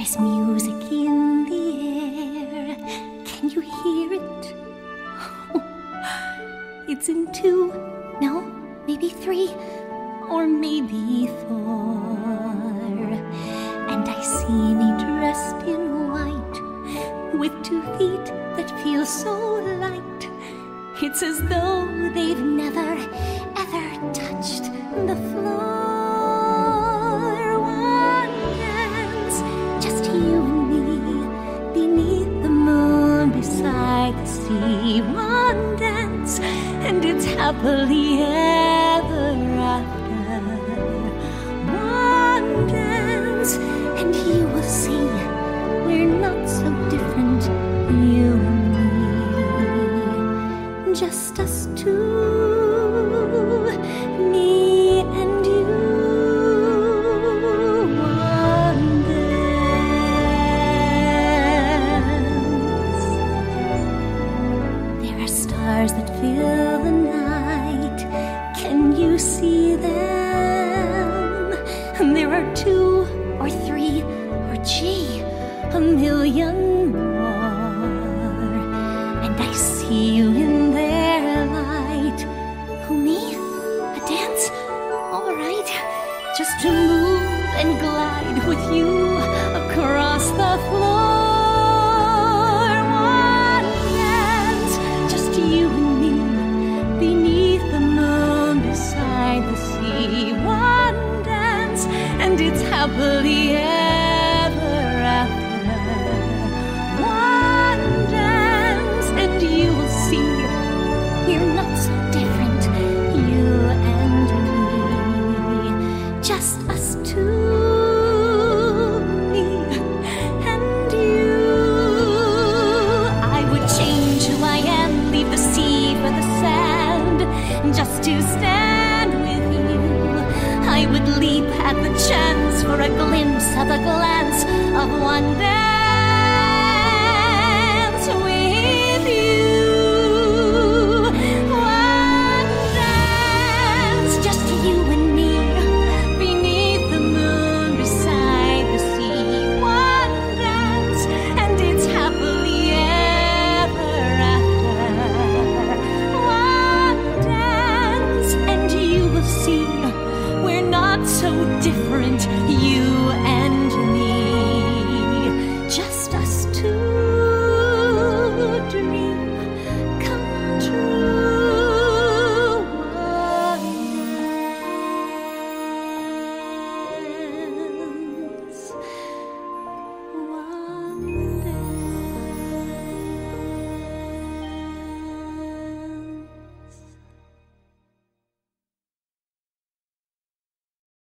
There's music in the air. Can you hear it? It's in 2, no, maybe 3, or maybe 4. And I see me dressed in white, with 2 feet that feel so light. It's as though they've never, ever touched the floor. One dance, just you and me, beneath the moon, beside the sea. One dance, and it's happily ever after. One dance, and you will see we're not so different, you and me. Just us two, me and you. One dance. There are stars that fill the night. Can you see them? And there are 2 or 3 or gee, a million more. And I see you in their light. Oh, me? A dance? All right. Just to move and glide with you across the floor. One dance, just you and me, beneath the moon, beside the sea. One dance, and it's happily ever after. One dance, and you will see we're not so different, you and me. Just us two, me and you. I would change who I am, leave the sea for the sand, just to stand with you. I would leap at the chance for a glimpse of a glance of one day.